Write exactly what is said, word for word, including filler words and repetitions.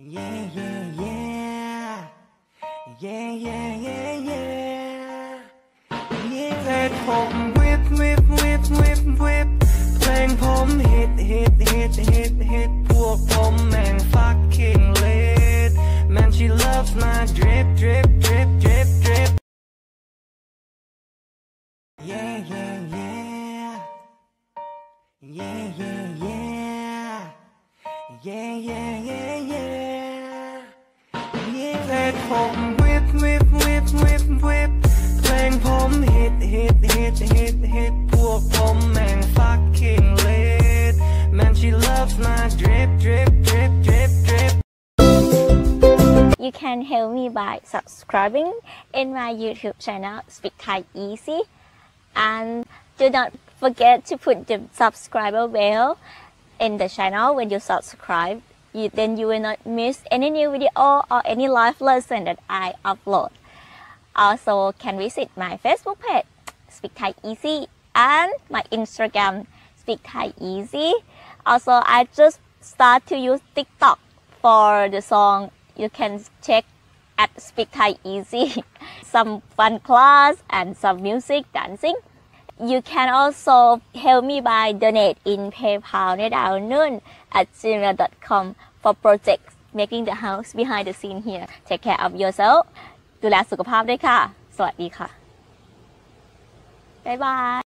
Yeah, yeah, yeah. Yeah, yeah, yeah, yeah. Yeah. เพลงผมวิบวิบวิบวิบวิบเพลงผมฮิตฮิตฮิตฮิตฮิตพวกผมแม่ง fucking lit Man she loves my drip drip drip drip drip Yeah, yeah, yeah. Yeah, yeah, yeah. Yeah, yeah, yeah, yeah. Yeah. เพลงผมวิบวิบวิบวิบวิบเพลงผมฮิตฮิตฮิตฮิตฮิตพวกผมแม่ง fucking lit Man she loves my drip drip drip drip drip You can help me by subscribing in my YouTube channel Speak Thai Easy and do not forget to put the subscriber bell in the channel. When you subscribe, you, then you will not miss any new video or any live lesson that I upload. Also, can visit my Facebook page Speak Thai Easy and my Instagram Speak Thai Easy. Also, I just start to use TikTok for the song. You can check at Speak Thai Easy. Some fun class and some music dancing. You can also help me by donate in PayPal ในดาวนุ่น at gmail dot com for projects making the house behind the scene here. Take care of yourself. ดูแลสุขภาพด้วยค่ะ สวัสดีค่ะ บ๊ายบาย